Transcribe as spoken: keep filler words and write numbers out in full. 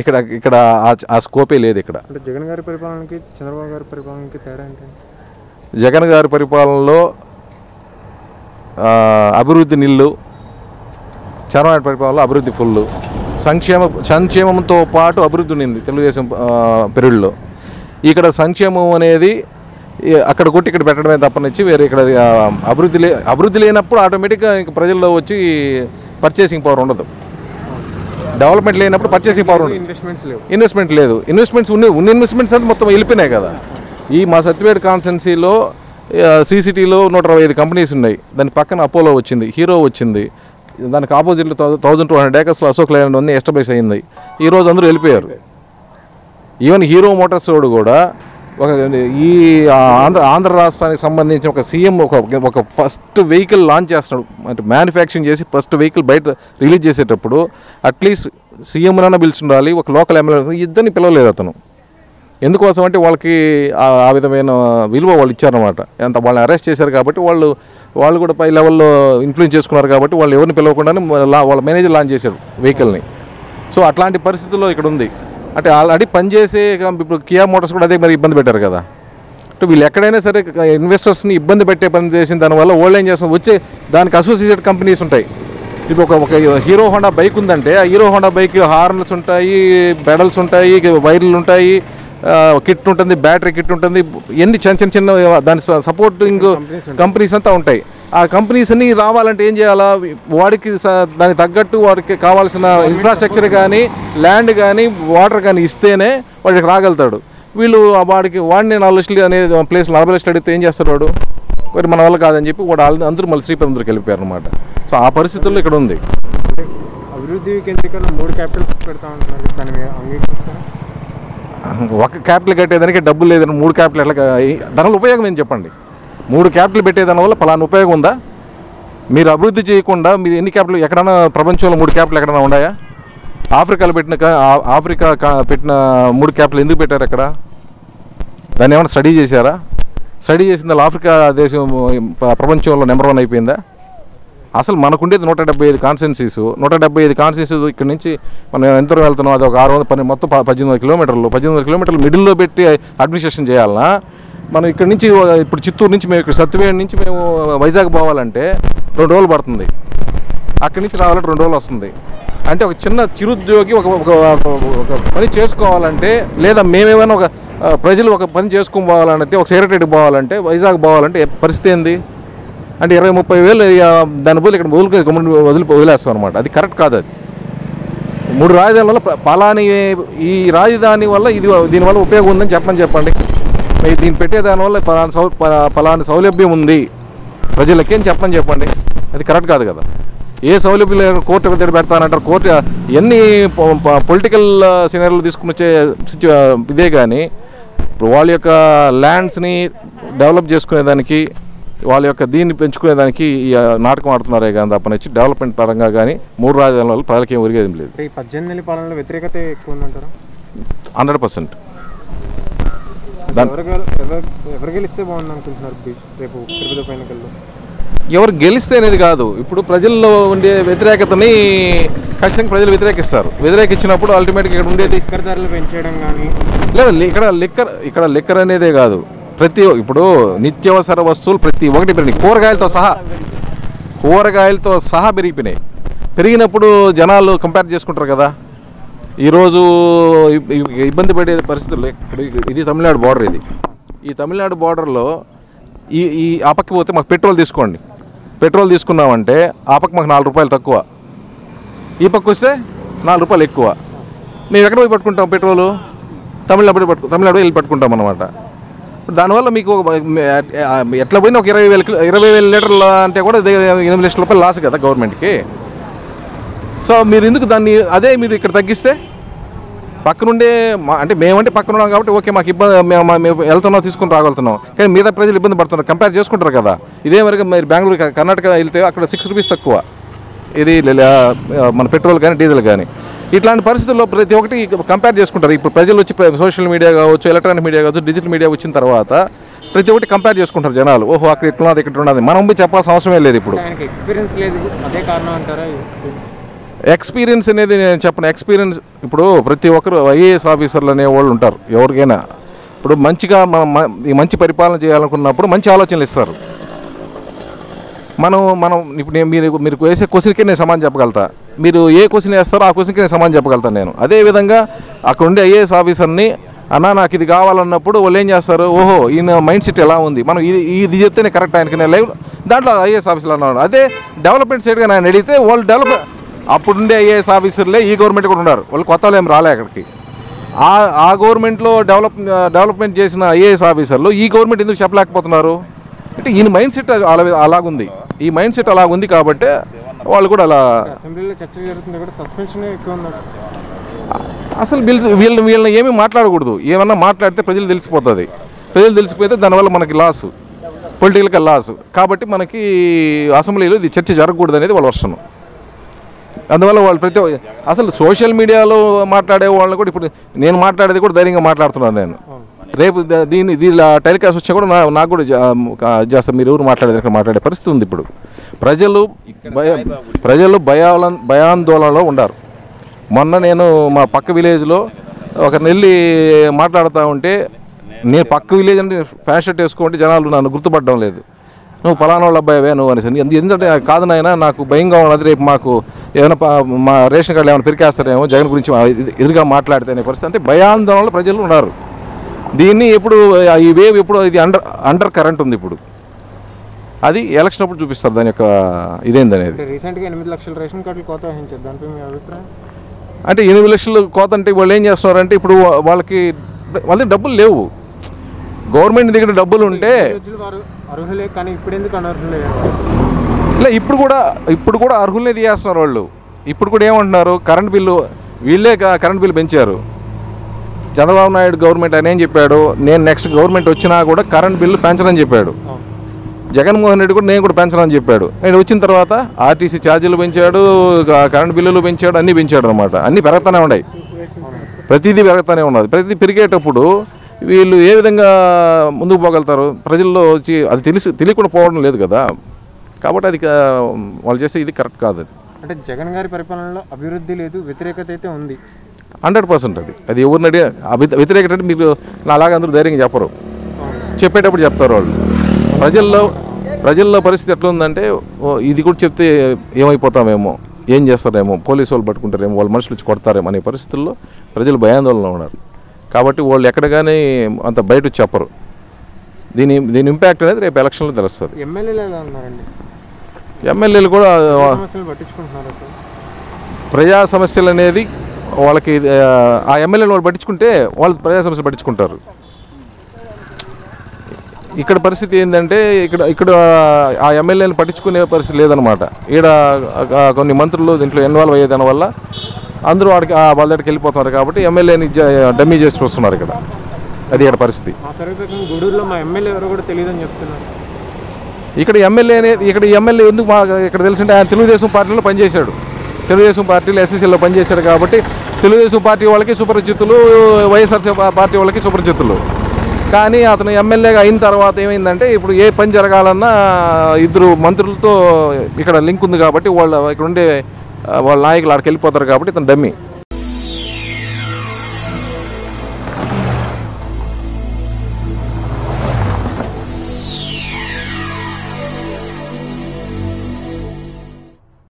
ఇక్కడ ఇక్కడ ఆ స్కోపే లేదు ఇక్కడ. అంటే జగన్ గారి పరిపాలనకి చంద్రబాబు గారి పరిపాలనకి తేడా ఏంటి? జగన్ గారి పరిపాలనలో అభివృద్ధి నిల్లు, చంద్రబాబు పరిపాలనలో అభివృద్ధి ఫుల్. సంక్షేమ సంక్షేమంతో పాటు అభివృద్ధి ఉంది తెలుగుదేశం పీరియడ్లో. ఇక్కడ సంక్షేమం అనేది అక్కడ కొట్టి ఇక్కడ పెట్టడమే తప్పనిచ్చి వేరే ఇక్కడ అభివృద్ధి లే అభివృద్ధి లేనప్పుడు ఆటోమేటిక్గా ఇంక ప్రజల్లో వచ్చి పర్చేసింగ్ పవర్ ఉండదు. డెవలప్మెంట్ లేనప్పుడు పర్చేసింగ్ పవర్ ఉండదు. ఇన్వెస్ట్మెంట్ లేదు. ఇన్వెస్ట్మెంట్స్ ఉన్న ఉన్న ఇన్వెస్ట్మెంట్స్ అంతా మొత్తం వెళ్ళిపోయినాయి కదా. ఈ మా సత్యవేడ్ కాన్స్టెన్సీలో సీసీటీలో నూట అరవై ఐదు కంపెనీస్ ఉన్నాయి. దాని పక్కన అపోలో వచ్చింది, హీరో వచ్చింది. దానికి ఆపోజిట్లో థౌజండ్ టూ హండ్రెడ్ ఏకర్స్లో అశోక్ లైలాండ్ అన్నీ ఎస్టాబ్లిష్ అయింది. ఈరోజు అందరూ వెళ్ళిపోయారు. ఈవెన్ హీరో మోటార్స్ వాడు కూడా ఒక ఈ ఆంధ్ర ఆంధ్ర రాష్ట్రానికి సంబంధించిన ఒక సీఎం ఒక ఒక ఫస్ట్ వెహికల్ లాంచ్ చేస్తున్నాడు. అంటే మ్యానుఫ్యాక్చరింగ్ చేసి ఫస్ట్ వెహికల్ బయట రిలీజ్ చేసేటప్పుడు అట్లీస్ట్ సీఎంనైనా పిలుచుండాలి, ఒక లోకల్ ఎమ్మెల్యే ఇద్దరిని పిలవలేదు అతను. ఎందుకోసం అంటే వాళ్ళకి ఆ విధమైన విలువ వాళ్ళు ఇచ్చారన్నమాట. అంత వాళ్ళని అరెస్ట్ చేశారు కాబట్టి వాళ్ళు వాళ్ళు కూడా పై లెవెల్లో ఇన్ఫ్లుయెన్స్ చేసుకున్నారు కాబట్టి వాళ్ళు ఎవరిని పిలవకుండానే వాళ్ళ మేనేజర్ లాంచ్ చేశాడు వెహికల్ని. సో అట్లాంటి పరిస్థితుల్లో ఇక్కడ ఉంది. అంటే ఆల్రెడీ పనిచేసే ఇప్పుడు కియా మోటార్స్ కూడా అదే మరి ఇబ్బంది పెట్టారు కదా. అంటే వీళ్ళు ఎక్కడైనా సరే ఇన్వెస్టర్స్ని ఇబ్బంది పెట్టే పని చేసిన దానివల్ల వాళ్ళు ఏం చేస్తాం, వచ్చే దానికి అసోసియేటెడ్ కంపెనీస్ ఉంటాయి. ఇప్పుడు ఒక ఒక హీరో హోండా బైక్ ఉందంటే ఆ హీరో హోండా బైక్ హార్న్స్ ఉంటాయి, పెడల్స్ ఉంటాయి, వైర్లు ఉంటాయి, కిట్ ఉంటుంది, బ్యాటరీ కిట్ ఉంటుంది, ఎన్ని చిన్న చిన్న చిన్న దాని సపోర్టింగ్ కంపెనీస్ అంతా ఉంటాయి. ఆ కంపెనీస్ అన్ని రావాలంటే ఏం చేయాలా, వాడికి దానికి తగ్గట్టు వాడికి కావాల్సిన ఇన్ఫ్రాస్ట్రక్చర్ కానీ ల్యాండ్ కానీ వాటర్ కానీ ఇస్తేనే వాడికి రాగలుగుతాడు. వీళ్ళు వాడికి వాడిని నాలుగు లక్షలు అనే ప్లేస్ నలభై లక్షలు అడిగితే ఏం చేస్తాడు వాడు, మరి మన వల్ల కాదని చెప్పి వాడు అందరూ మళ్ళీ శ్రీపతి వెళ్ళిపోయారు అనమాట. సో ఆ పరిస్థితుల్లో ఇక్కడ ఉంది. అభివృద్ధి కేంద్రీకరణ మూడు క్యాపిటల్స్ పెడతా ఉంటున్నారు, దాన్ని అంగీకరిస్తారా? ఒక క్యాపిటల్ కట్టేదానికి డబ్బులు లేదని మూడు క్యాపిటల్ ఎట్లా, దానివల్ల ఉపయోగం ఏం చెప్పండి. మూడు క్యాపిటల్ పెట్టేదాని వల్ల పలానా ఉపయోగం ఉందా? మీరు అభివృద్ధి చేయకుండా మీరు ఎన్ని క్యాపిటల్ ఎక్కడైనా ప్రపంచంలో మూడు క్యాపిటల్ ఎక్కడైనా ఉన్నాయా? ఆఫ్రికాలో పెట్టిన ఆఫ్రికా పెట్టిన మూడు క్యాపిటల్ ఎందుకు పెట్టారు అక్కడ? దాన్ని ఏమైనా స్టడీ చేశారా? స్టడీ చేసిన దాని ఆఫ్రికా దేశం ప్రపంచంలో నెంబర్ వన్ అయిపోయిందా? అసలు మనకుండేది నూట డెబ్బై ఐదు కాన్స్టిట్యున్సీస్. నూట డెబ్బై ఐదు కాన్స్టిట్యున్సీస్ ఇక్కడ నుంచి మనం ఎంత వెళ్తున్నాం, అది ఒక ఆరు వందల పని మొత్తం పద్దెనిమిది వందల కిలోమీటర్లు పద్దెనిమిది వందల కిలోమీటర్లు మిడిల్లో పెట్టి అడ్మినిస్ట్రేషన్ చేయాలన్నా మనం ఇక్కడ నుంచి ఇప్పుడు చిత్తూరు నుంచి మేము ఇక్కడ సత్యవేడ్ నుంచి మేము వైజాగ్ పోవాలంటే రెండు రోజులు పడుతుంది. అక్కడి నుంచి రావాలంటే రెండు రోజులు వస్తుంది. అంటే ఒక చిన్న చిరుద్యోగి ఒక ఒక పని చేసుకోవాలంటే, లేదా మేమేమైనా ఒక ప్రజలు ఒక పని చేసుకుని పోవాలంటే, ఒక సెక్రటరీకి పోవాలంటే, వైజాగ్ పోవాలంటే పరిస్థితి ఏంది అంటే ఇరవై ముప్పై వేలు దాని బదులు ఇక్కడ వదులుకొని గమ్మున వదిలి వదిలేస్తాం అనమాట. అది కరెక్ట్ కాదు. అది మూడు రాజధానుల వల్ల పలాని ఈ రాజధాని వల్ల ఇది దీనివల్ల ఉపయోగం ఉందని చెప్పని చెప్పండి. దీన్ని పెట్టేదానివల్ల పలానా సౌ పలాని సౌలభ్యం ఉంది ప్రజలకి అని చెప్పని చెప్పండి. అది కరెక్ట్ కాదు కదా. ఏ సౌలభ్యం లేదు, కోర్టు దగ్గర పెడతానంటారు. కోర్టు ఎన్ని పొలిటికల్ సినారీలు తీసుకుని వచ్చే ఇదే కానీ ఇప్పుడు వాళ్ళ యొక్క ల్యాండ్స్ని డెవలప్ చేసుకునేదానికి, వాళ్ళ యొక్క దీన్ని పెంచుకునేదానికి ఈ నాటకం ఆడుతున్నారే కానీ తప్పనిచ్చి డెవలప్మెంట్ పరంగా కానీ మూడు రాజధానుల వల్ల ప్రజలకి ఏం ఒరిగేది లేదు. ఈ పద్దెనిమిది నెలల పాలనలో వ్యతిరేకత ఎక్కువ ఉందంటారా? Hundred percent. ఎవరు గెలిస్తే బాగుంది అనుకుంటున్నారు రేపు తిరుపతి ఉప ఎన్నికల్లో? ఎవరు గెలిస్తే అనేది కాదు, ఇప్పుడు ప్రజల్లో ఉండే వ్యతిరేకతని ఖచ్చితంగా ప్రజలు వ్యతిరేకిస్తారు. వ్యతిరేకించినప్పుడు అల్టిమేట్గా ఇక్కడ ఉండేది లిక్కర్ ధరలు పెంచడం కానీ లేదు. ఇక్కడ లిక్కర్ ఇక్కడ లిక్కర్ అనేదే కాదు, ప్రతి ఇప్పుడు నిత్యావసర వస్తువులు ప్రతి ఒక్కటి పెరిగినాయి. కూరగాయలతో సహా కూరగాయలతో సహా పెరిగిపోయినాయి. పెరిగినప్పుడు జనాలు కంపేర్ చేసుకుంటారు కదా. ఈరోజు ఇబ్బంది పడే పరిస్థితుల్లో ఇప్పుడు ఇది తమిళనాడు బార్డర్. ఇది ఈ తమిళనాడు బార్డర్లో ఈ ఈ ఆ పక్క పోతే మాకు పెట్రోల్ తీసుకోండి, పెట్రోల్ తీసుకున్నామంటే ఆ పక్క మాకు నాలుగు రూపాయలు తక్కువ, ఈ పక్క వస్తే నాలుగు రూపాయలు ఎక్కువ. మేము ఎక్కడ పోయి పట్టుకుంటాం పెట్రోలు? తమిళనాడు పట్టుకు తమిళనాడు వెళ్ళి పట్టుకుంటాం అన్నమాట. దానివల్ల మీకు ఎట్లా పోయినా ఒక ఇరవై వేల ఇరవై వేల లీటర్ల అంటే కూడా ఎనిమిది లక్షల రూపాయలు లాస్ కదా గవర్నమెంట్కి. సో మీరు ఎందుకు దాన్ని అదే మీరు ఇక్కడ తగ్గిస్తే పక్కనుండే అంటే మేమంటే పక్కన ఉన్నాం కాబట్టి ఓకే మాకు ఇబ్బంది, మేము వెళ్తున్నాం తీసుకుని రాగలుగుతున్నాం. కానీ మిగతా ప్రజలు ఇబ్బంది పడుతున్నారు, కంపేర్ చేసుకుంటారు కదా. ఇదే మరి మీరు బెంగళూరు కర్ణాటక వెళ్తే అక్కడ సిక్స్ రూపీస్ తక్కువ ఇది మన పెట్రోల్ కానీ డీజిల్ కానీ. ఇట్లాంటి పరిస్థితుల్లో ప్రతి ఒక్కటి కంపేర్ చేసుకుంటారు. ఇప్పుడు ప్రజలు వచ్చి సోషల్ మీడియా కావచ్చు, ఎలక్ట్రానిక్ మీడియా కావచ్చు, డిజిటల్ మీడియా వచ్చిన తర్వాత ప్రతి ఒక్కటి కంపేర్ చేసుకుంటారు జనాలు. ఓహో అక్కడ ఇట్లున్నది ఇక్కడ ఉన్నది, మనం పోయి చెప్పాల్సిన అవసరమే లేదు. ఇప్పుడు ఎక్స్పీరియన్స్ లేదు, అదే కారణం అంటారా? ఎక్స్పీరియన్స్ అనేది నేను చెప్పను. ఎక్స్పీరియన్స్ ఇప్పుడు ప్రతి ఒక్కరు ఐఏఎస్ ఆఫీసర్లు అనేవాళ్ళు ఉంటారు ఎవరికైనా. ఇప్పుడు మంచిగా మనం ఈ మంచి పరిపాలన చేయాలనుకున్నప్పుడు మంచి ఆలోచనలు ఇస్తారు. మనం మనం ఇప్పుడు నేను మీరు మీరు వేసే క్వశ్చన్కి నేను సమాధానం చెప్పగలుగుతా. మీరు ఏ క్వశ్చన్ వేస్తారో ఆ క్వశ్చన్కి నేను సమాధానం చెప్పగలుగుతాను నేను. అదేవిధంగా అక్కడ ఉండే ఐఏఎస్ ఆఫీసర్ని అన్నా నాకు ఇది కావాలన్నప్పుడు వాళ్ళు ఏం చేస్తారు, ఓహో ఈయన మైండ్ సెట్ ఎలా ఉంది, మనం ఇది ఇది చెప్తేనే కరెక్ట్ ఆయనకి నేను లైవ్ దాంట్లో ఐఏఎస్ ఆఫీసర్లు అన్నాడు. అదే డెవలప్మెంట్ సైడ్గా నేను అడిగితే వాళ్ళు డెవలప్ అప్పుడుండే ఐఏఎస్ ఆఫీసర్లే ఈ గవర్నమెంట్ కూడా ఉన్నారు, వాళ్ళు కొత్త వాళ్ళు ఏం రాలే అక్కడికి. ఆ ఆ గవర్నమెంట్లో డెవలప్ డెవలప్మెంట్ చేసిన ఐఏఎస్ ఆఫీసర్లు ఈ గవర్నమెంట్ ఎందుకు చెప్పలేకపోతున్నారు అంటే ఈయన మైండ్ సెట్ అలా అలాగుంది. ఈ మైండ్ సెట్ అలాగుంది కాబట్టి వాళ్ళు కూడా అలా. అసెంబ్లీలో చర్చ జరుగుతుంది కూడా సస్పెన్షన్ ఎక్కువ ఉన్నారు. అసలు వీళ్ళు వీళ్ళని వీళ్ళని ఏమీ మాట్లాడకూడదు. ఏమన్నా మాట్లాడితే ప్రజలు తెలిసిపోతుంది. ప్రజలు తెలిసిపోతే దానివల్ల మనకి లాసు, పొలిటికల్గా లాసు. కాబట్టి మనకి అసెంబ్లీలో ఇది చర్చ జరగకూడదు అనేది వాళ్ళ వర్షం. అందువల్ల వాళ్ళు ప్రతి అసలు సోషల్ మీడియాలో మాట్లాడే వాళ్ళని కూడా ఇప్పుడు నేను మాట్లాడేది కూడా ధైర్యంగా మాట్లాడుతున్నాను నేను. రేపు దీన్ని దీని టెలికాస్ట్ వచ్చా కూడా నాకు కూడా చేస్తారు, మీరు ఎవరు మాట్లాడేది మాట్లాడే పరిస్థితి ఉంది. ఇప్పుడు ప్రజలు భయ ప్రజలు భయాల భయాందోళనలో ఉండారు. మొన్న నేను మా పక్క విలేజ్లో ఒకరిని వెళ్ళి మాట్లాడుతూ ఉంటే, నేను పక్క విలేజ్ అంటే ప్యాంట్ షర్ట్ వేసుకుంటే జనాలు నన్ను గుర్తుపడడం లేదు, నువ్వు పలానా వాళ్ళ అబ్బాయివే నువ్వు అనేసి. ఎందుకంటే కాదు నాయన నాకు భయంగా ఉన్నది, రేపు మాకు ఏమైనా మా రేషన్ కార్డులు ఏమైనా పెరికేస్తారేమో జగన్ గురించి ఎదురుగా మాట్లాడితే అనే పరిస్థితి. అంటే భయాందోళనలో ప్రజలు ఉన్నారు. దీన్ని ఎప్పుడు ఈ వేవ్ ఎప్పుడు ఇది అండర్ అండర్ కరెంట్ ఉంది. ఇప్పుడు అది ఎలక్షన్ అప్పుడు చూపిస్తారు దాని యొక్క ఇదేందనేది. రీసెంట్గా ఎనిమిది లక్షల రేషన్ కార్డులు కోత వహించారు, దానిపై మీ అభిప్రాయం? అంటే ఎనిమిది లక్షలు కోత అంటే వాళ్ళు ఏం చేస్తున్నారంటే ఇప్పుడు వాళ్ళకి వాళ్ళకి డబ్బులు లేవు. గవర్నమెంట్ దగ్గర డబ్బులు ఉంటే అర్హులే, కానీ ఇప్పుడు ఎందుకు అనర్హులే? ఇలా ఇప్పుడు కూడా ఇప్పుడు కూడా అర్హులనే తీయేస్తున్నారు వాళ్ళు. ఇప్పుడు కూడా ఏమంటున్నారు, కరెంట్ బిల్లు వీళ్ళే కరెంట్ బిల్లు పెంచారు. చంద్రబాబు నాయుడు గవర్నమెంట్ అని ఏం చెప్పాడు, నేను నెక్స్ట్ గవర్నమెంట్ వచ్చినా కూడా కరెంట్ బిల్లు పెంచనని చెప్పాడు. జగన్మోహన్ రెడ్డి కూడా నేను కూడా పెంచనని చెప్పాడు. నేను వచ్చిన తర్వాత ఆర్టీసీ ఛార్జీలు పెంచాడు, కరెంట్ బిల్లులు పెంచాడు, అన్నీ పెంచాడు అనమాట. అన్నీ పెరుగుతూనే ఉన్నాయి, ప్రతిదీ పెరుగుతూనే ఉన్నది. ప్రతిదీ పెరిగేటప్పుడు వీళ్ళు ఏ విధంగా ముందుకు పోగలుగుతారు? ప్రజల్లో వచ్చి అది తెలిసి తెలియకుండా పోవడం లేదు కదా. కాబట్టి అది వాళ్ళు చేస్తే ఇది కరెక్ట్ కాదు. అది అంటే జగన్ గారి పరిపాలనలో అభివృద్ధి లేదు, వ్యతిరేకత అయితే ఉంది. హండ్రెడ్ పర్సెంట్ అది అది ఎవరిని అడిగి వ్యతిరేకత అంటే మీరు నా అలాగే అందరూ ధైర్యంగా చెప్పరు, చెప్పేటప్పుడు చెప్తారు వాళ్ళు. ప్రజల్లో ప్రజల్లో పరిస్థితి ఎట్లా ఉందంటే, ఇది కూడా చెప్తే ఏమైపోతామేమో, ఏం చేస్తారేమో, పోలీసు వాళ్ళు పట్టుకుంటారేమో, వాళ్ళ మనుషులు వచ్చి కొడతారేమో అనే పరిస్థితుల్లో ప్రజలు భయాందోళనలో ఉన్నారు. కాబట్టి వాళ్ళు ఎక్కడ కానీ అంత బయట వచ్చి చెప్పరు. దీని దీని ఇంపాక్ట్ అనేది రేపు ఎలక్షన్లో తెలుస్తుంది. ఎమ్మెల్యేలు ఎలా ఉన్నారండి? ఎమ్మెల్యేలు కూడా పట్టించుకుంటున్నారు. ప్రజా సమస్యలు అనేది వాళ్ళకి ఆ ఎమ్మెల్యేలు వాళ్ళు పట్టించుకుంటే వాళ్ళు ప్రజా సమస్యలు పట్టించుకుంటారు. ఇక్కడ పరిస్థితి ఏంటంటే ఇక్కడ ఇక్కడ ఆ ఎమ్మెల్యేని పట్టించుకునే పరిస్థితి లేదనమాట. ఈడ కొన్ని మంత్రులు దీంట్లో ఇన్వాల్వ్ అయ్యే దానివల్ల అందరూ వాడికి వాళ్ళ దగ్గరికి వెళ్ళిపోతున్నారు. కాబట్టి ఎమ్మెల్యేని డమ్మీ చేసి చూస్తున్నారు ఇక్కడ. అది ఇక్కడ పరిస్థితి. గూడూరులో మా ఎమ్మెల్యే ఎవరో కూడా తెలియదని చెప్తున్నారు. ఇక్కడ ఎమ్మెల్యే అనేది ఇక్కడ ఎమ్మెల్యే ఎందుకు మా ఇక్కడ తెలిసింటే ఆయన తెలుగుదేశం పార్టీలో పనిచేశాడు. తెలుగుదేశం పార్టీలో ఎస్ఎస్సీలో పనిచేశాడు కాబట్టి తెలుగుదేశం పార్టీ వాళ్ళకి సుపరిచితులు, వైఎస్ఆర్సీపీ పార్టీ వాళ్ళకి సుపరిచితులు. కానీ అతను ఎమ్మెల్యేగా అయిన తర్వాత ఏమైందంటే ఇప్పుడు ఏ పని జరగాలన్నా ఇద్దరు మంత్రులతో ఇక్కడ లింక్ ఉంది కాబట్టి వాళ్ళ ఇక్కడ ఉండే వాళ్ళ నాయకులు అక్కడికి వెళ్ళిపోతారు కాబట్టి ఇతను డమ్మీ.